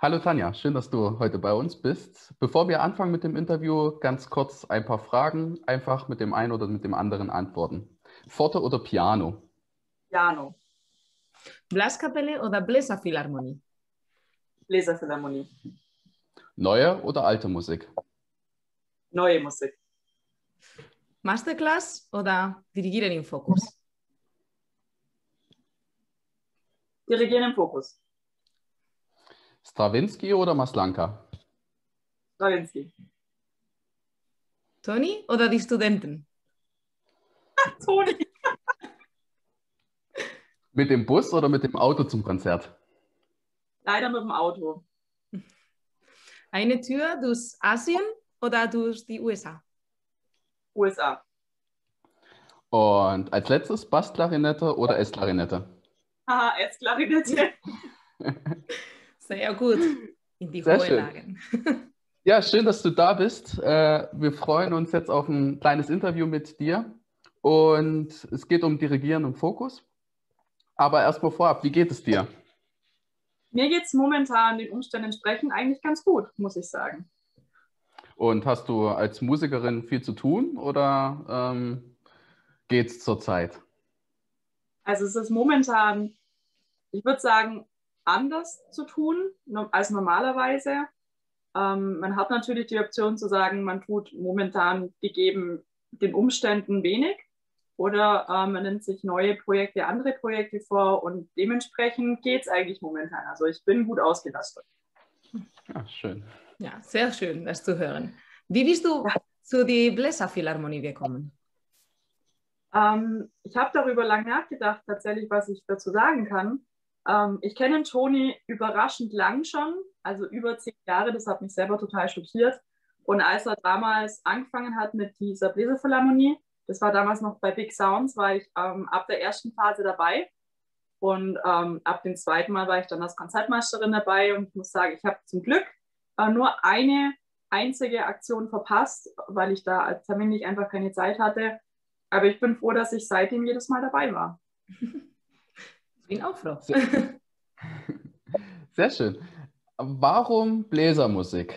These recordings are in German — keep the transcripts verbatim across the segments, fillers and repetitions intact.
Hallo Tanja, schön, dass du heute bei uns bist. Bevor wir anfangen mit dem Interview, ganz kurz ein paar Fragen, einfach mit dem einen oder mit dem anderen antworten. Forte oder Piano? Piano, Blaskapelle oder Bläserphilharmonie? Bläserphilharmonie, Neue oder alte Musik? neue Musik, Masterclass oder Dirigieren im Fokus? Dirigieren im Fokus, Stravinsky oder Maslanka? Stravinsky, Toni oder die Studenten? Toni, Mit dem Bus oder mit dem Auto zum Konzert? leider mit dem Auto, Eine Tür durch Asien oder durch die U S A? U S A, Und als letztes Bassklarinette oder S-Klarinette? haha, S-Klarinette, Sehr gut. In die Sehr hohen schön. Lagen. Ja, schön, dass du da bist. Äh, Wir freuen uns jetzt auf ein kleines Interview mit dir. Und es geht um Dirigieren im Fokus. Aber erstmal vorab, wie geht es dir? Mir geht es momentan den Umständen entsprechend eigentlich ganz gut, muss ich sagen. Und hast du als Musikerin viel zu tun oder ähm, geht es zurzeit? Also es ist momentan, ich würde sagen, anders zu tun no- als normalerweise. Ähm, man hat natürlich die Option zu sagen, man tut momentan gegeben den Umständen wenig oder äh, man nimmt sich neue Projekte, andere Projekte vor und dementsprechend geht es eigentlich momentan. Also ich bin gut ausgelastet. Ja, schön. Ja, sehr schön, das zu hören. Wie bist du Ja. zu der Bläserphilharmonie gekommen? Ähm, ich habe darüber lange nachgedacht, tatsächlich, was ich dazu sagen kann. Ähm, ich kenne den Toni überraschend lang schon, also über zehn Jahre, das hat mich selber total schockiert. Und als er damals angefangen hat mit dieser Bläserphilharmonie, das war damals noch bei Big Sounds, war ich ähm, ab der ersten Phase dabei. Und ähm, ab dem zweiten Mal war ich dann als Konzertmeisterin dabei. Und ich muss sagen, ich habe zum Glück äh, nur eine einzige Aktion verpasst, weil ich da als terminlich einfach keine Zeit hatte. Aber ich bin froh, dass ich seitdem jedes Mal dabei war. Ich bin auch froh. Sehr, sehr schön. Warum Bläsermusik?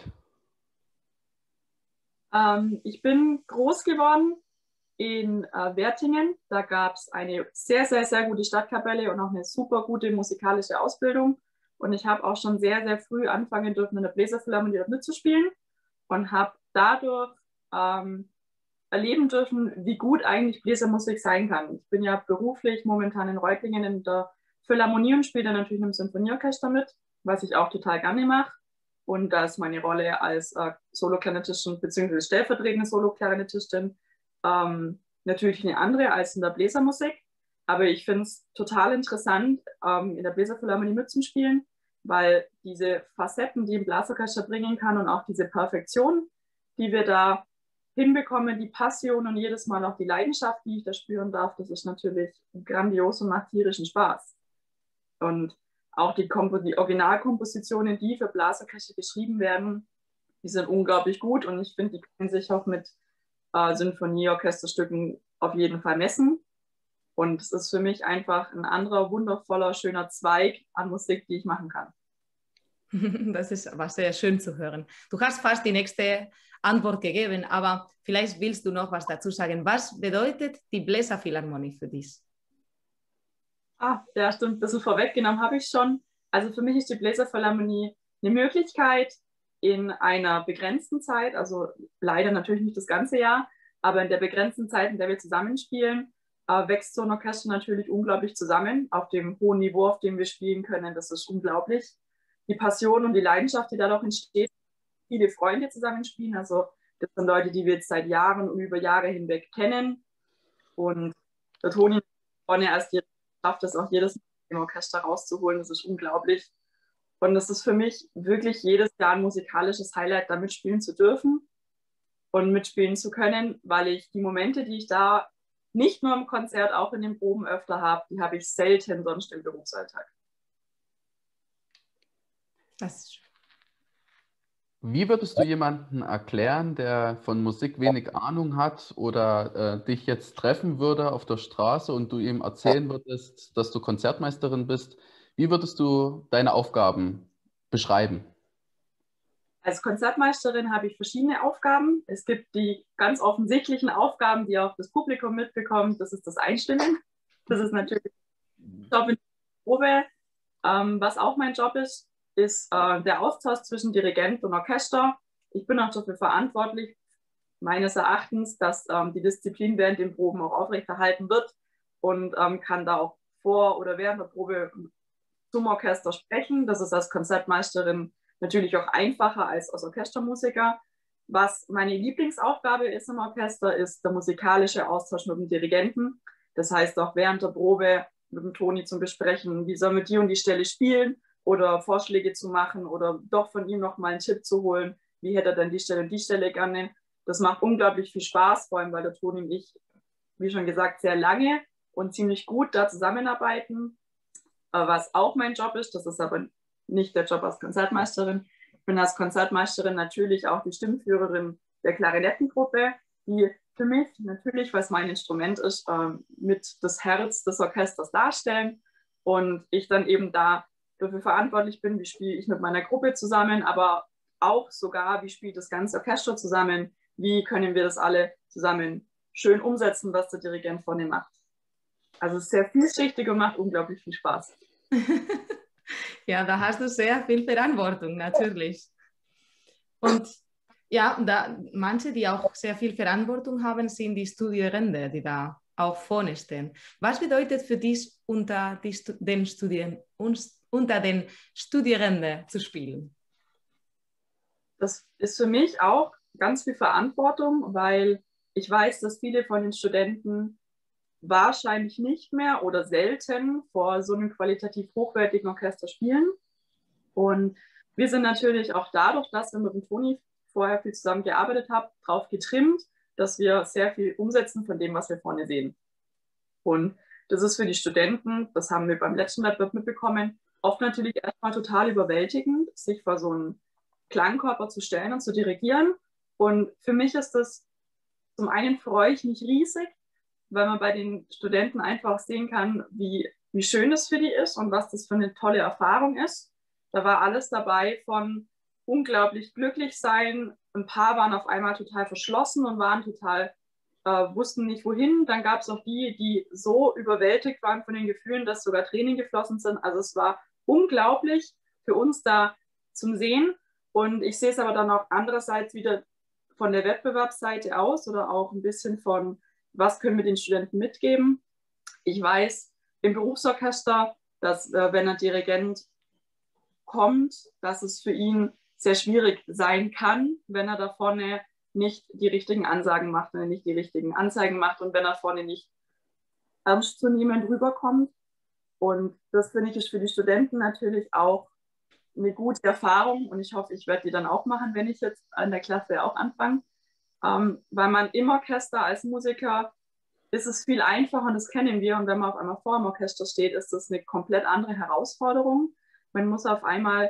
Ähm, ich bin groß geworden in äh, Wertingen. Da gab es eine sehr, sehr, sehr gute Stadtkapelle und auch eine super gute musikalische Ausbildung. Und ich habe auch schon sehr, sehr früh anfangen dürfen, in der Bläserphilharmonie dort mitzuspielen und habe dadurch ähm, erleben dürfen, wie gut eigentlich Bläsermusik sein kann. Ich bin ja beruflich momentan in Reutlingen in der Philharmonie und spiele dann natürlich im Sinfonieorchester mit, was ich auch total gerne mache. Und da ist meine Rolle als äh, Soloklarinettistin bzw. stellvertretende Soloklarinettistin ähm, natürlich eine andere als in der Bläsermusik. Aber ich finde es total interessant, ähm, in der Bläserphilharmonie mitzuspielen, weil diese Facetten, die ein Blasorchester bringen kann und auch diese Perfektion, die wir da hinbekommen, die Passion und jedes Mal auch die Leidenschaft, die ich da spüren darf, das ist natürlich grandios und macht tierischen Spaß. Und auch die, Kompo die Originalkompositionen, die für Blasorchester geschrieben werden, die sind unglaublich gut und ich finde, die können sich auch mit äh, Sinfonieorchesterstücken auf jeden Fall messen. Und es ist für mich einfach ein anderer, wundervoller, schöner Zweig an Musik, die ich machen kann. Das ist aber sehr schön zu hören. Du hast fast die nächste Antwort gegeben, aber vielleicht willst du noch was dazu sagen. Was bedeutet die Bläserphilharmonie für dich? Ah, ja, stimmt. Ein bisschen vorweggenommen habe ich schon. Also für mich ist die Bläserphilharmonie eine Möglichkeit, in einer begrenzten Zeit, also leider natürlich nicht das ganze Jahr, aber in der begrenzten Zeit, in der wir zusammenspielen, äh, wächst so ein Orchester natürlich unglaublich zusammen, auf dem hohen Niveau, auf dem wir spielen können. Das ist unglaublich. Die Passion und die Leidenschaft, die dadurch entsteht, viele Freunde zusammenspielen. Also das sind Leute, die wir jetzt seit Jahren und über Jahre hinweg kennen. Und der Toni vorne als die schafft es auch jedes Mal im Orchester rauszuholen. Das ist unglaublich. Und es ist für mich wirklich jedes Jahr ein musikalisches Highlight, da mitspielen zu dürfen und mitspielen zu können, weil ich die Momente, die ich da nicht nur im Konzert, auch in den Proben öfter habe, die habe ich selten sonst im Berufsalltag. Das ist schön. Wie würdest du jemanden erklären, der von Musik wenig Ahnung hat oder äh, dich jetzt treffen würde auf der Straße und du ihm erzählen würdest, dass du Konzertmeisterin bist? Wie würdest du deine Aufgaben beschreiben? Als Konzertmeisterin habe ich verschiedene Aufgaben. Es gibt die ganz offensichtlichen Aufgaben, die auch das Publikum mitbekommt. Das ist das Einstimmen. Das ist natürlich Job in der Probe. Ähm, was auch mein Job ist, ist äh, der Austausch zwischen Dirigent und Orchester. Ich bin auch dafür verantwortlich, meines Erachtens, dass ähm, die Disziplin während den Proben auch aufrechterhalten wird und ähm, kann da auch vor oder während der Probe zum Orchester sprechen. Das ist als Konzertmeisterin natürlich auch einfacher als als Orchestermusiker. Was meine Lieblingsaufgabe ist im Orchester, ist der musikalische Austausch mit dem Dirigenten. Das heißt auch während der Probe mit dem Toni zu besprechen, wie sollen wir die und die Stelle spielen oder Vorschläge zu machen oder doch von ihm noch mal einen Tipp zu holen, wie hätte er denn die Stelle und die Stelle gerne. Das macht unglaublich viel Spaß, vor allem weil der Toni und ich, wie schon gesagt, sehr lange und ziemlich gut da zusammenarbeiten. Was auch mein Job ist, das ist aber nicht der Job als Konzertmeisterin. Ich bin als Konzertmeisterin natürlich auch die Stimmführerin der Klarinettengruppe, die für mich natürlich, was mein Instrument ist, mit das Herz des Orchesters darstellen. Und ich dann eben da dafür verantwortlich bin, wie spiele ich mit meiner Gruppe zusammen, aber auch sogar, wie spielt das ganze Orchester zusammen, wie können wir das alle zusammen schön umsetzen, was der Dirigent vorne macht. Also es ist sehr vielschichtig und macht unglaublich viel Spaß. Ja, da hast du sehr viel Verantwortung, natürlich. Und ja, da, manche, die auch sehr viel Verantwortung haben, sind die Studierende, die da auch vorne stehen. Was bedeutet für dich, unter die, den Studien, unter den Studierenden zu spielen? Das ist für mich auch ganz viel Verantwortung, weil ich weiß, dass viele von den Studenten wahrscheinlich nicht mehr oder selten vor so einem qualitativ hochwertigen Orchester spielen. Und wir sind natürlich auch dadurch, dass wir mit dem Toni vorher viel zusammengearbeitet haben, darauf getrimmt, dass wir sehr viel umsetzen von dem, was wir vorne sehen. Und das ist für die Studenten, das haben wir beim letzten Wettbewerb mitbekommen, oft natürlich erstmal total überwältigend, sich vor so einen Klangkörper zu stellen und zu dirigieren. Und für mich ist das, zum einen freue ich mich riesig, weil man bei den Studenten einfach sehen kann, wie, wie schön es für die ist und was das für eine tolle Erfahrung ist. Da war alles dabei von unglaublich glücklich sein. Ein paar waren auf einmal total verschlossen und waren total, äh, wussten nicht wohin. Dann gab es auch die, die so überwältigt waren von den Gefühlen, dass sogar Tränen geflossen sind. Also es war unglaublich für uns da zum Sehen. Und ich sehe es aber dann auch andererseits wieder von der Wettbewerbsseite aus oder auch ein bisschen von, was können wir den Studenten mitgeben. Ich weiß im Berufsorchester, dass äh, wenn ein Dirigent kommt, dass es für ihn sehr schwierig sein kann, wenn er da vorne nicht die richtigen Ansagen macht, wenn er nicht die richtigen Anzeigen macht und wenn er vorne nicht ernstzunehmend rüberkommt. Und das finde ich ist für die Studenten natürlich auch eine gute Erfahrung und ich hoffe, ich werde die dann auch machen, wenn ich jetzt an der Klasse auch anfange. Ähm, weil man im Orchester als Musiker ist es viel einfacher und das kennen wir und wenn man auf einmal vor dem Orchester steht, ist das eine komplett andere Herausforderung. Man muss auf einmal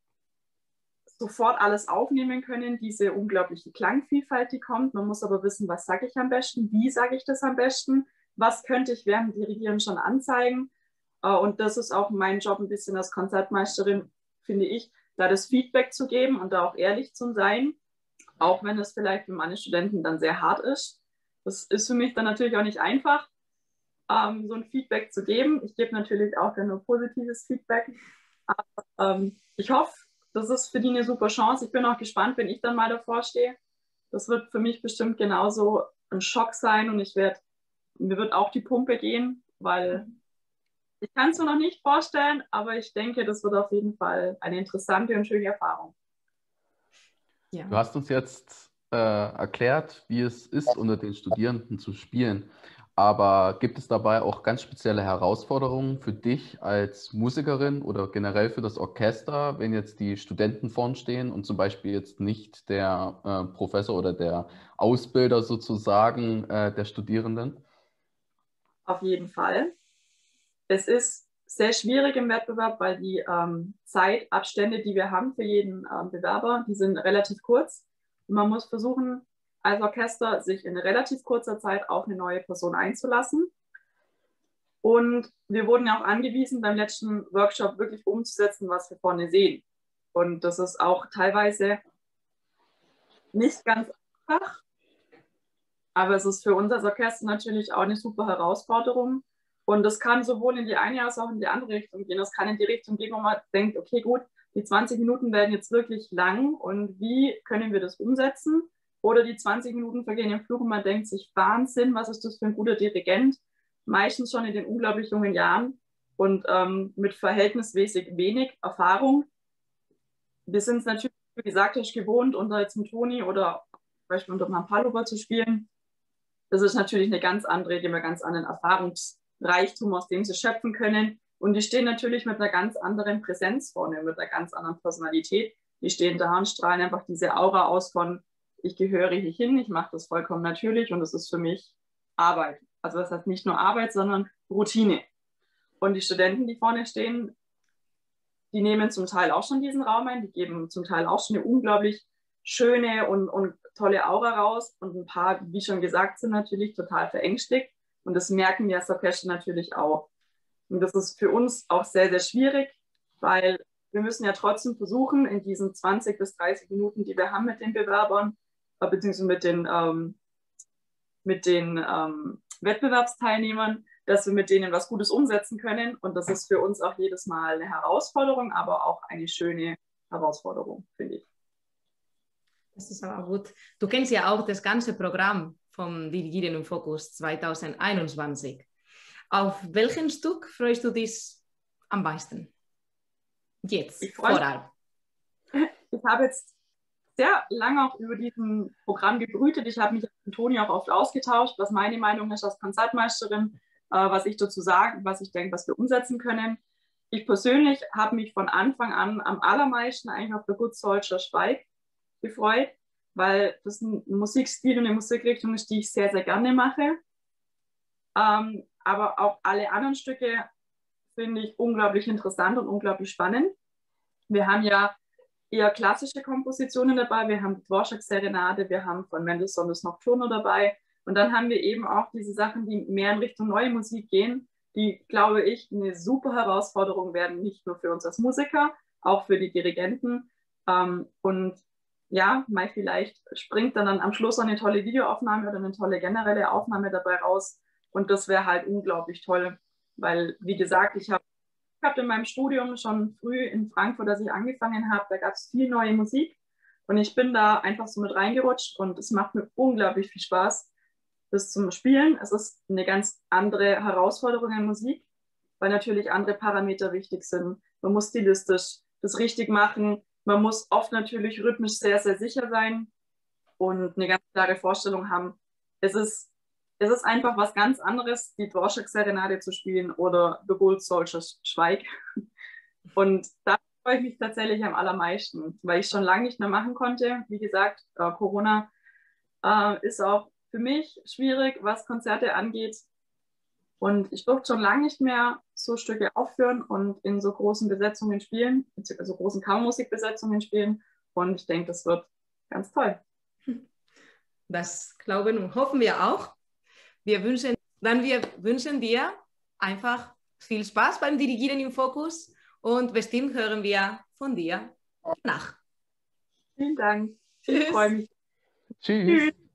sofort alles aufnehmen können, diese unglaubliche Klangvielfalt, die kommt. Man muss aber wissen, was sage ich am besten, wie sage ich das am besten, was könnte ich während dem Dirigieren schon anzeigen. Und das ist auch mein Job ein bisschen als Konzertmeisterin, finde ich, da das Feedback zu geben und da auch ehrlich zu sein, auch wenn es vielleicht für meine Studenten dann sehr hart ist. Das ist für mich dann natürlich auch nicht einfach, ähm, so ein Feedback zu geben. Ich gebe natürlich auch dann nur positives Feedback. Aber ähm, ich hoffe, das ist für die eine super Chance. Ich bin auch gespannt, wenn ich dann mal davor stehe. Das wird für mich bestimmt genauso ein Schock sein und ich werde, mir wird auch die Pumpe gehen, weil ich kann es mir noch nicht vorstellen, aber ich denke, das wird auf jeden Fall eine interessante und schöne Erfahrung. Ja. Du hast uns jetzt äh, erklärt, wie es ist, unter den Studierenden zu spielen. Aber gibt es dabei auch ganz spezielle Herausforderungen für dich als Musikerin oder generell für das Orchester, wenn jetzt die Studenten vorn stehen und zum Beispiel jetzt nicht der äh, Professor oder der Ausbilder sozusagen äh, der Studierenden? Auf jeden Fall. Es ist sehr schwierig im Wettbewerb, weil die ähm, Zeitabstände, die wir haben für jeden ähm, Bewerber, die sind relativ kurz. Und man muss versuchen, als Orchester sich in relativ kurzer Zeit auf eine neue Person einzulassen. Und wir wurden ja auch angewiesen, beim letzten Workshop wirklich umzusetzen, was wir vorne sehen. Und das ist auch teilweise nicht ganz einfach, aber es ist für uns als Orchester natürlich auch eine super Herausforderung. Und das kann sowohl in die eine als auch in die andere Richtung gehen. Das kann in die Richtung gehen, wo man denkt, okay, gut, die zwanzig Minuten werden jetzt wirklich lang und wie können wir das umsetzen? Oder die zwanzig Minuten vergehen im Flug und man denkt sich, Wahnsinn, was ist das für ein guter Dirigent? Meistens schon in den unglaublich jungen Jahren und ähm, mit verhältnismäßig wenig Erfahrung. Wir sind es natürlich, wie gesagt, hast, gewohnt, unter jetzt mit Toni oder zum Beispiel unter Mampalova zu spielen. Das ist natürlich eine ganz andere, die haben einen ganz anderen Erfahrungsreichtum, aus dem sie schöpfen können. Und die stehen natürlich mit einer ganz anderen Präsenz vorne, mit einer ganz anderen Personalität. Die stehen da und strahlen einfach diese Aura aus von, ich gehöre hier hin, ich mache das vollkommen natürlich und es ist für mich Arbeit. Also das heißt nicht nur Arbeit, sondern Routine. Und die Studenten, die vorne stehen, die nehmen zum Teil auch schon diesen Raum ein, die geben zum Teil auch schon eine unglaublich schöne und, und tolle Aura raus. Und ein paar, wie schon gesagt, sind natürlich total verängstigt. Und das merken wir als Orchester natürlich auch. Und das ist für uns auch sehr, sehr schwierig, weil wir müssen ja trotzdem versuchen, in diesen zwanzig bis dreißig Minuten, die wir haben mit den Bewerbern, beziehungsweise mit den, ähm, mit den ähm, Wettbewerbsteilnehmern, dass wir mit denen was Gutes umsetzen können. Und das ist für uns auch jedes Mal eine Herausforderung, aber auch eine schöne Herausforderung, finde ich. Das ist aber gut. Du kennst ja auch das ganze Programm vom Dirigieren im Fokus zwanzig einundzwanzig. Auf welchen Stück freust du dich am meisten? Jetzt, ich vorab. Ich habe jetzt sehr lange auch über diesem Programm gebrütet. Ich habe mich mit Toni auch oft ausgetauscht, was meine Meinung ist als Konzertmeisterin, äh, was ich dazu sage, was ich denke, was wir umsetzen können. Ich persönlich habe mich von Anfang an am allermeisten eigentlich auf der Good Soldier Schweig gefreut, weil das ein Musikstil und eine Musikrichtung ist, die ich sehr, sehr gerne mache. Ähm, aber auch alle anderen Stücke finde ich unglaublich interessant und unglaublich spannend. Wir haben ja eher klassische Kompositionen dabei. Wir haben die Dvorak-Serenade, wir haben von Mendelssohn das Nocturno dabei. Und dann haben wir eben auch diese Sachen, die mehr in Richtung neue Musik gehen, die, glaube ich, eine super Herausforderung werden, nicht nur für uns als Musiker, auch für die Dirigenten. Ähm, und ja, mal vielleicht springt dann, dann am Schluss eine tolle Videoaufnahme oder eine tolle generelle Aufnahme dabei raus. Und das wäre halt unglaublich toll, weil, wie gesagt, ich habe Ich habe in meinem Studium schon früh in Frankfurt, als ich angefangen habe, da gab es viel neue Musik und ich bin da einfach so mit reingerutscht und es macht mir unglaublich viel Spaß, das zum Spielen. Es ist eine ganz andere Herausforderung in Musik, weil natürlich andere Parameter wichtig sind. Man muss stilistisch das richtig machen, man muss oft natürlich rhythmisch sehr, sehr sicher sein und eine ganz klare Vorstellung haben. Es ist Es ist einfach was ganz anderes, die Dvorak-Serenade zu spielen oder The Good Soldier Schweig. Und da freue ich mich tatsächlich am allermeisten, weil ich schon lange nicht mehr machen konnte. Wie gesagt, äh, Corona äh, ist auch für mich schwierig, was Konzerte angeht. Und ich durfte schon lange nicht mehr so Stücke aufführen und in so großen Besetzungen spielen, also großen Kammermusikbesetzungen spielen. Und ich denke, das wird ganz toll. Das glauben und hoffen wir auch. Wir wünschen, dann wir wünschen dir einfach viel Spaß beim Dirigieren im Fokus und bestimmt hören wir von dir nach. Vielen Dank. Ich freue mich. Tschüss. Tschüss.